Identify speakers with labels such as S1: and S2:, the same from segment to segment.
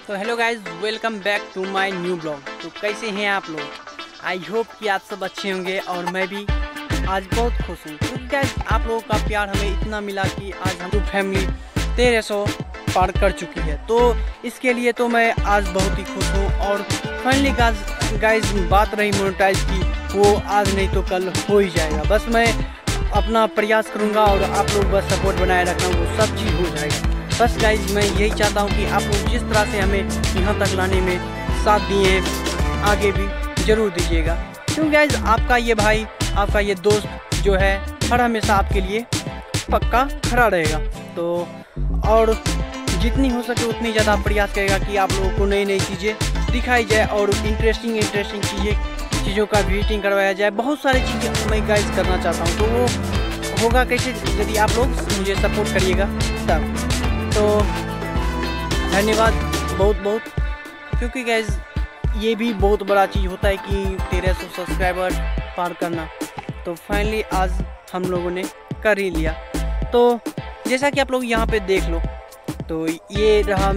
S1: तो hello guys, welcome back to my new blog. तो कैसे हैं आप लोग? आई होप कि आप सब अच्छे होंगे और मैं भी आज बहुत खुश हूँ क्योंकि गाइज आप लोगों का प्यार हमें इतना मिला कि आज हम फैमिली 1300 पार कर चुकी है। तो इसके लिए तो मैं आज बहुत ही खुश हूँ। और फाइनली गाइज बात रही मोनेटाइज की, वो आज नहीं तो कल हो ही जाएगा। बस मैं अपना प्रयास करूँगा और आप लोग बस सपोर्ट बनाए रखना, वो सब चीज़ हो जाएगा। बस गाइज मैं यही चाहता हूँ कि आप लोग जिस तरह से हमें यहाँ तक लाने में साथ दिए हैं, आगे भी ज़रूर दीजिएगा। क्योंकि गाइज आपका ये भाई, आपका ये दोस्त जो है हर हमेशा आपके लिए पक्का खड़ा रहेगा। तो और जितनी हो सके उतनी ज़्यादा प्रयास करेगा कि आप लोगों को नई नई चीज़ें दिखाई जाए और इंटरेस्टिंग चीज़ों का एडिटिंग करवाया जाए। बहुत सारी चीज़ें मैं गाइज करना चाहता हूँ, तो वो होगा कैसे यदि आप लोग मुझे सपोर्ट करिएगा तब। तो धन्यवाद बहुत बहुत, क्योंकि गाइज ये भी बहुत बड़ा चीज़ होता है कि 1300 सब्सक्राइबर पार करना। तो फाइनली आज हम लोगों ने कर ही लिया। तो जैसा कि आप लोग यहाँ पे देख लो, तो ये रहा,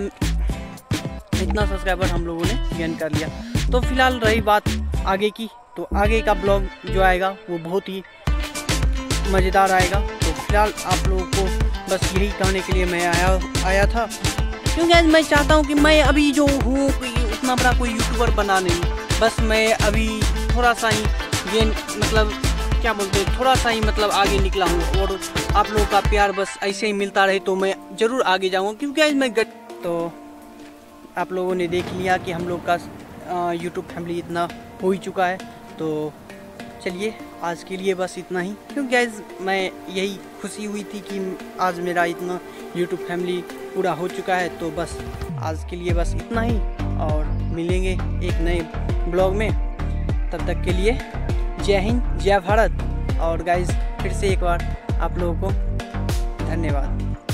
S1: इतना सब्सक्राइबर हम लोगों ने गेन कर लिया। तो फिलहाल रही बात आगे की, तो आगे का ब्लॉग जो आएगा वो बहुत ही मज़ेदार आएगा। तो फिलहाल आप लोगों को बस यही कहने के लिए मैं आया था, क्योंकि आज मैं चाहता हूँ कि मैं अभी जो हूँ उतना बड़ा कोई यूट्यूबर बना नहीं। बस मैं अभी थोड़ा सा ही ये मतलब क्या बोलते हैं, थोड़ा सा ही मतलब आगे निकला हूँ। और आप लोगों का प्यार बस ऐसे ही मिलता रहे तो मैं ज़रूर आगे जाऊँगा। क्योंकि आज मैं तो आप लोगों ने देख लिया कि हम लोग का यूट्यूब फैमिली इतना हो ही चुका है। तो चलिए आज के लिए बस इतना ही, क्योंकि गाइज मैं यही खुशी हुई थी कि आज मेरा इतना यूट्यूब फैमिली पूरा हो चुका है। तो बस आज के लिए बस इतना ही, और मिलेंगे एक नए ब्लॉग में। तब तक के लिए जय हिंद, जय भारत। और गाइज फिर से एक बार आप लोगों को धन्यवाद।